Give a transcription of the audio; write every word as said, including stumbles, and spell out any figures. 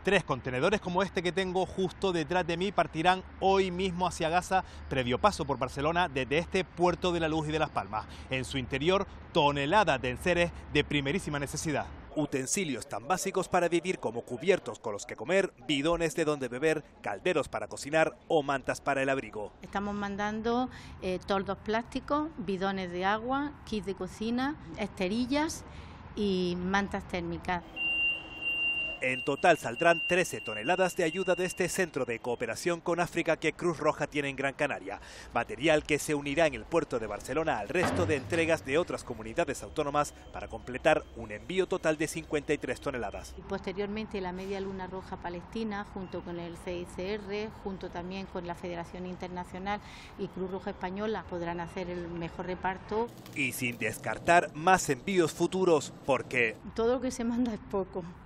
Tres contenedores como este que tengo justo detrás de mí partirán hoy mismo hacia Gaza, previo paso por Barcelona desde este puerto de la Luz y de Las Palmas. En su interior, toneladas de enseres de primerísima necesidad. Utensilios tan básicos para vivir como cubiertos con los que comer, bidones de donde beber, calderos para cocinar o mantas para el abrigo. Estamos mandando eh, toldos plásticos, bidones de agua, kits de cocina, esterillas y mantas térmicas. En total saldrán trece toneladas de ayuda de este centro de cooperación con África que Cruz Roja tiene en Gran Canaria. Material que se unirá en el puerto de Barcelona al resto de entregas de otras comunidades autónomas para completar un envío total de cincuenta y tres toneladas. Y posteriormente la Media Luna Roja Palestina, junto con el C I C R, junto también con la Federación Internacional y Cruz Roja Española, podrán hacer el mejor reparto. Y sin descartar más envíos futuros, porque todo lo que se manda es poco.